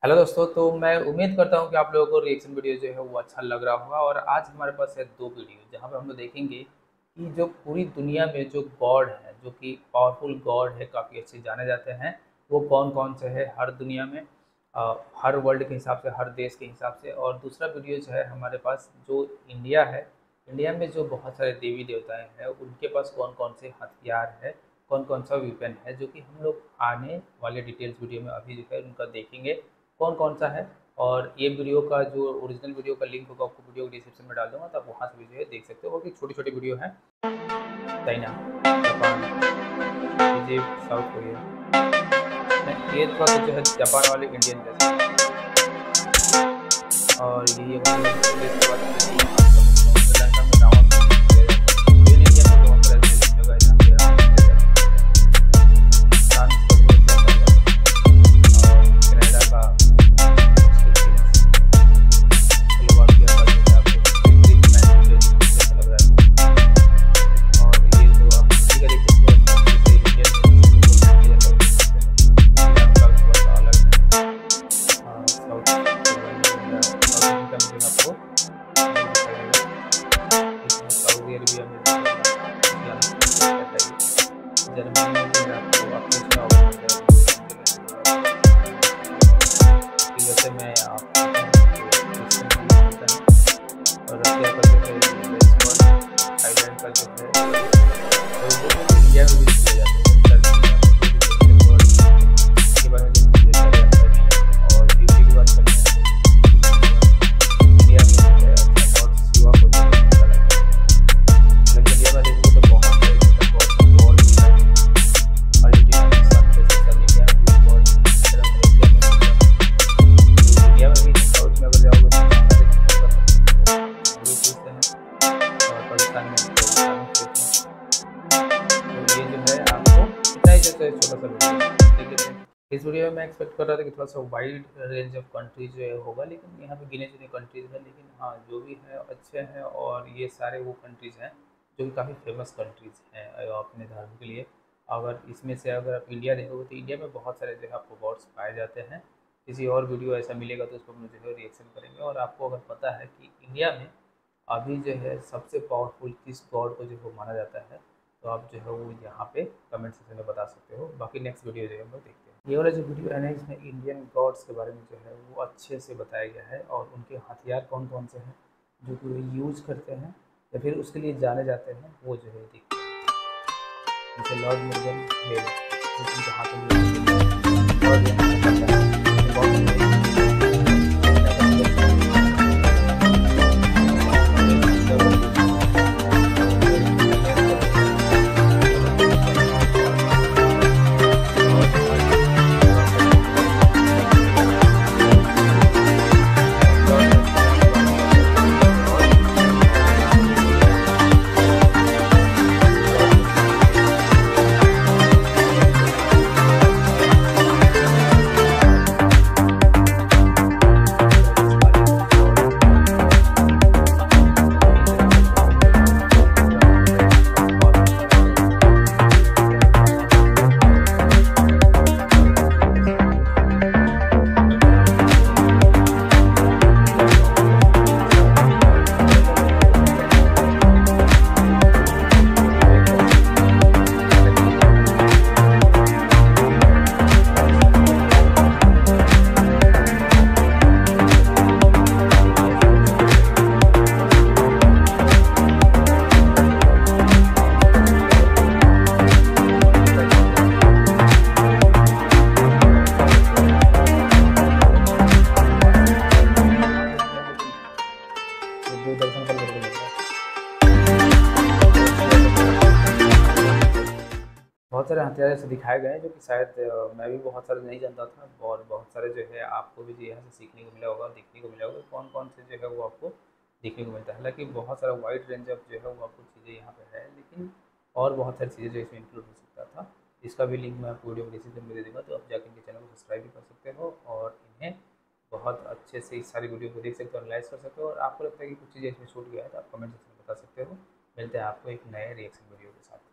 Hello दोस्तों, तो मैं उम्मीद करता हूँ कि आप लोगों को रिएक्शन वीडियो जो है वो अच्छा लग रहा होगा। और आज हमारे पास है दो वीडियो जहाँ पे हम लोग देखेंगे कि जो पूरी दुनिया में जो गॉड है, जो कि पावरफुल गॉड है, काफ़ी अच्छे जाने जाते हैं, वो कौन कौन से है हर दुनिया में, हर वर्ल्ड के हिसाब से, हर देश के हिसाब से। और दूसरा वीडियो जो है हमारे पास जो इंडिया है, इंडिया में जो बहुत सारे देवी देवताएं हैं उनके पास कौन कौन से हथियार है, कौन कौन सा वेपन है, जो कि हम लोग आने वाले डिटेल्स वीडियो में अभी जो है उनका देखेंगे कौन कौन सा है। और ये वीडियो का जो ओरिजिनल वीडियो का लिंक होगा आपको वीडियो के डिस्क्रिप्शन में डाल दूंगा, तो आप वहाँ से भी जो है देख सकते हो। कि छोटी छोटी वीडियो है। China, Japan, Egypt, South Korea, नहीं ये थोड़ा सा जो है जापान वाले इंडियन जैसे है। और ये इसके बाद श्रीलंका में रावण इंडियन इंडियन में बहुत सारे ऐसे जगह है जहाँ पे रावण किया जाता है। फ्रांस का भी है बहुत सारे, और कनाडा का, स्लोवाकिया का जो है आपको ग्रीक मैन जो जैसा लग रहा है। और ये जो आप इसी का देख सकते हो, जैसे इंडियन में श्रीलंका भी थोड़ा सा अलग है। साउथ साउथ अफ्रीका में जो है आपको अलग दिखाई देगा। इसमें सऊदी अरबिया में जो है इस्लामिक स्टेट कहता है। जर्मनी में जो है आपको आपने सुना होगा यूएसए में आप क्रिश्चियन होता है। और रशिया का जो है थाईलैंड का जो है, और वो इंडिया में भी किए जाते हैं। टर्की में के बारे में जो जानकारी नहीं, और यूपी की बात करते हैं तो इंडिया में जो है और शिवा को जो है पता लगा। हालांकि इंडिया में देखो तो बहुत सारे बहुत भी है। अर्जेंटीना में सन जैसे सन इंडिया में भी बहुत मलेशिया में इंडिया में भी, साउथ में अगर जाओगे तो और पाकिस्तान में तो इस्लामिक स्टेट में। तो ये जो है आपको इतना ही जैसे छोटा सा वीडियो, ठीक है। इस वीडियो में मैं एक्सपेक्ट कर रहा था कि थोड़ा सा वाइड रेंज ऑफ कंट्रीज जो है होगा, लेकिन यहाँ पे गिने चुने कंट्रीज हैं। लेकिन हाँ, जो भी है अच्छे हैं, और ये सारे वो कंट्रीज़ हैं जो कि काफ़ी फेमस कंट्रीज़ हैं अपने धर्म के लिए। अगर इसमें से अगर आप इंडिया देखोगे तो इंडिया में बहुत सारे जो है आपको गॉड्स पाए जाते हैं। किसी और वीडियो ऐसा मिलेगा तो उस पर हम जो है रिएक्शन करेंगे। और आपको अगर पता है कि इंडिया में अभी जो है सबसे पावरफुल किस गॉड को जो है माना जाता है, तो आप जो है वो यहाँ पे कमेंट सेक्शन में बता सकते हो। बाकी नेक्स्ट वीडियो जो है हम लोग देखते हैं। ये वाला जो वीडियो है ना, इसमें इंडियन गॉड्स के बारे में जो है वो अच्छे से बताया गया है, और उनके हथियार कौन कौन से हैं जो कि वो यूज करते हैं या फिर उसके लिए जाने जाते हैं, वो जो है देखते हैं। जैसे लॉर्ड मुर्गन ले लो, जो कि जहाँ पे और यहाँ करता है बहुत दर्शन कर लेते हैं। बहुत सारे हथियार ऐसे दिखाए गए हैं जो कि शायद मैं भी बहुत सारे नहीं जानता था, और बहुत सारे जो है आपको भी जो यहाँ से सीखने को मिला होगा, देखने को मिला होगा कौन कौन से जो है वो आपको देखने को मिलता है। हालांकि बहुत सारा वाइड रेंज ऑफ जो है वो आपको चीज़ें यहाँ पे है, लेकिन और बहुत सारी चीज़ें जो इसमें इंक्लूड हो सकता था। इसका भी लिंक मैं आपको वीडियो के डिस्क्रिप्शन में दे दूँगा, तो आप जाकर इनके चैनल को सब्सक्राइब भी कर सकते हो, और इन्हें बहुत अच्छे से इस सारी वीडियो को देख सकते हो, एनालाइज कर सकते हो। और आपको लगता है कि कुछ चीज़ें इसमें छूट गया है तो आप कमेंट सेक्शन में बता सकते हो। मिलते हैं आपको एक नए रिएक्शन वीडियो के साथ।